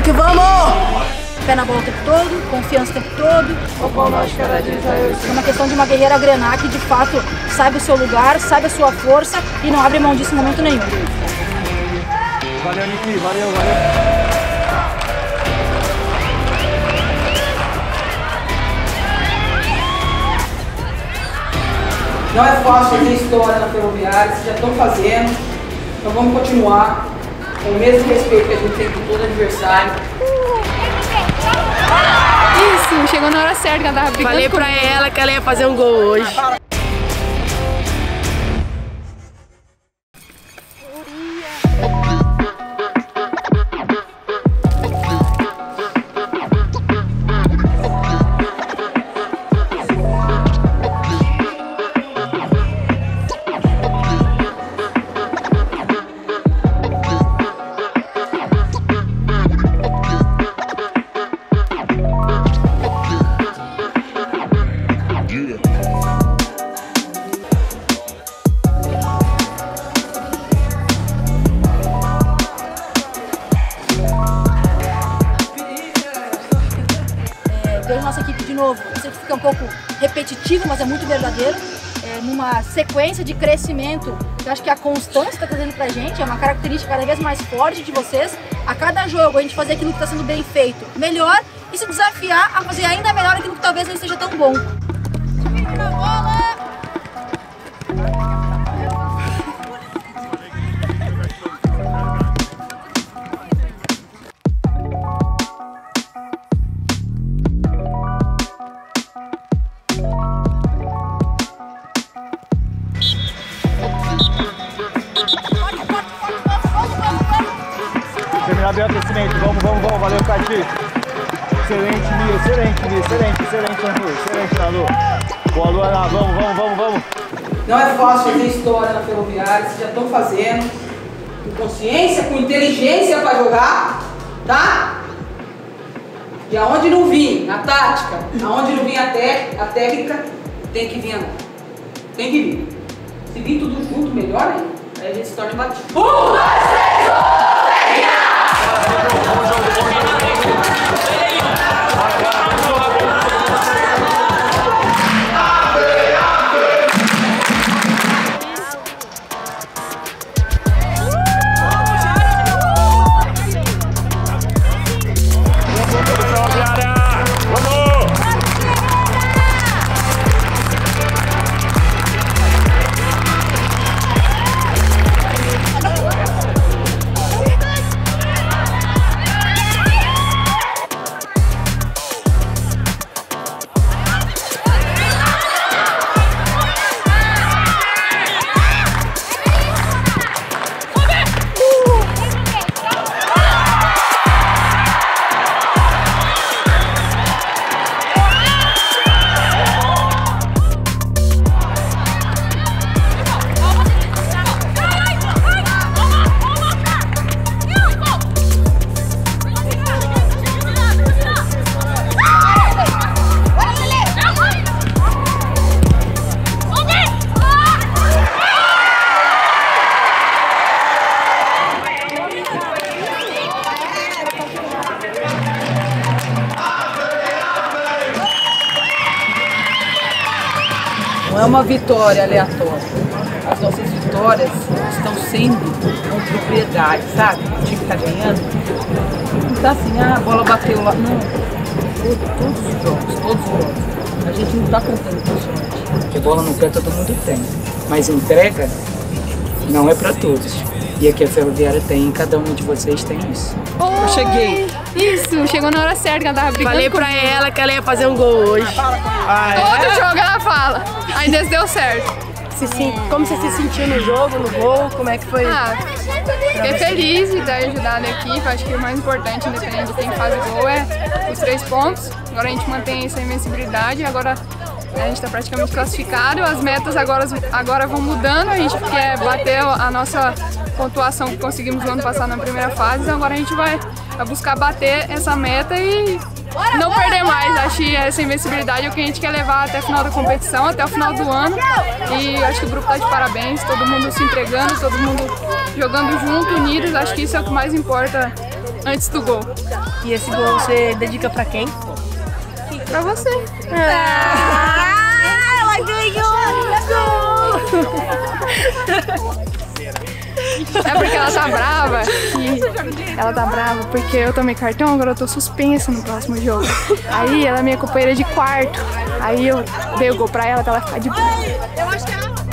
que vamos! Pé na bola o tempo todo, confiança o tempo todo. É uma questão de uma guerreira Grená que de fato sabe o seu lugar, sabe a sua força e não abre mão disso em momento nenhum. Valeu, Niki, valeu. Não é fácil fazer história na Ferroviária, vocês já estão fazendo, então vamos continuar com o mesmo respeito que a gente tem com todo adversário. Isso, chegou na hora certa, ela tava brigando. Falei pra ela que ela ia fazer um gol hoje. Vejo nossa equipe de novo, eu sei que fica um pouco repetitivo, mas é muito verdadeiro, numa sequência de crescimento, que eu acho que a constância está trazendo pra gente, é uma característica cada vez mais forte de vocês. A cada jogo a gente fazer aquilo que está sendo bem feito melhor e se desafiar a fazer ainda melhor aquilo que talvez não esteja tão bom. Terminar bem o aquecimento, vamos, valeu, Cati. Excelente, Nalu. Boa, Luana, vamos. Não é fácil fazer história na Ferroviária, vocês já estão fazendo, com consciência, com inteligência para jogar, tá? E aonde não vir a tática, aonde não vir a técnica, tem que vir agora. Tem que vir. Se vir tudo junto, melhor aí a gente se torna batido. 1, 2, 3, 1! Não é uma vitória aleatória. As nossas vitórias estão sendo com propriedade, sabe? O time está ganhando. Não tá assim, a bola bateu lá. Não. Todos os jogos. A gente não está contando com isso. Porque bola no pé todo mundo tem. Mas entrega não é para todos. E aqui a Ferroviária tem, cada um de vocês tem isso. Eu cheguei. Isso, chegou na hora certa, ela tava brigando. Falei pra ela que ela ia fazer um gol hoje. Todo jogo ela fala. Ainda deu certo. Como você se sentiu no jogo, no gol? Como é que foi? Fiquei feliz de ter ajudado a equipe. Acho que o mais importante, independente de quem faz o gol, é os 3 pontos. Agora a gente mantém essa invencibilidade. Agora a gente está praticamente classificado. As metas agora vão mudando. A gente quer bater a nossa pontuação que conseguimos no ano passado na primeira fase. Agora a gente vai buscar bater essa meta e não perder mais. Acho que essa invencibilidade é o que a gente quer levar até o final da competição, até o final do ano. E acho que o grupo está de parabéns, todo mundo se entregando, todo mundo jogando junto, unidos. Acho que isso é o que mais importa antes do gol. E esse gol você dedica pra quem? Pra você. Ela ganhou! É porque ela tá brava. Ela tá brava porque eu tomei cartão, agora eu tô suspensa no próximo jogo. Aí ela é minha companheira de quarto. Aí eu dei o gol pra ela ficar de boa.